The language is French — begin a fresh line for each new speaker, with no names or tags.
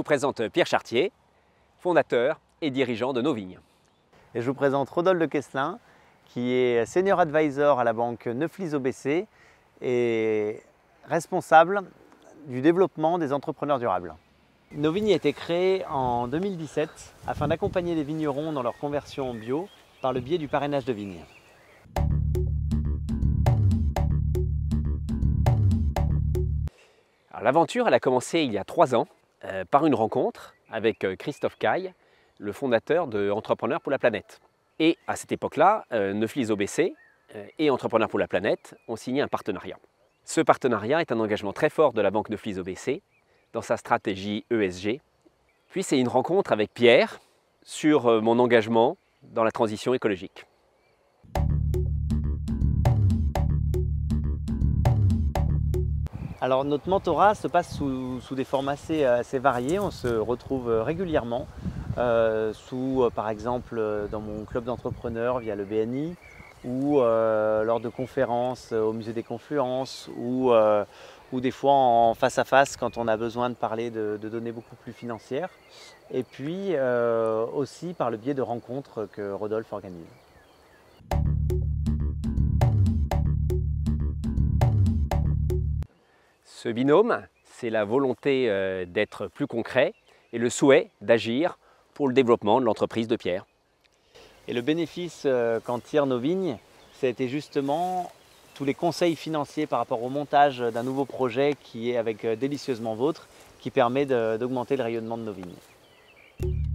présente Pierre Chartier, fondateur et dirigeant de Nos Vignes.
Et je vous présente Rodolphe de Queslin, qui est Senior Advisor à la banque Neuflize OBC et responsable du développement des entrepreneurs durables. Nos Vignes a été créé en 2017 afin d'accompagner les vignerons dans leur conversion en bio par le biais du parrainage de vignes.
L'aventure a commencé il y a 3 ans par une rencontre avec Christophe Caille, le fondateur de Entrepreneurs pour la Planète. Et à cette époque-là, Neuflize OBC et Entrepreneurs pour la Planète ont signé un partenariat. Ce partenariat est un engagement très fort de la banque Neuflize OBC dans sa stratégie ESG. Puis c'est une rencontre avec Pierre sur mon engagement dans la transition écologique.
Alors notre mentorat se passe sous des formes assez variées. On se retrouve régulièrement, par exemple dans mon club d'entrepreneurs via le BNI ou lors de conférences au musée des Confluences ou des fois en face à face quand on a besoin de parler de données beaucoup plus financières. Et puis aussi par le biais de rencontres que Rodolphe organise.
Ce binôme, c'est la volonté d'être plus concret et le souhait d'agir pour le développement de l'entreprise de Pierre.
Et le bénéfice qu'en tirent Nos Vignes, c'était justement tous les conseils financiers par rapport au montage d'un nouveau projet qui est avec Délicieusement Vôtre, qui permet d'augmenter le rayonnement de Nos Vignes.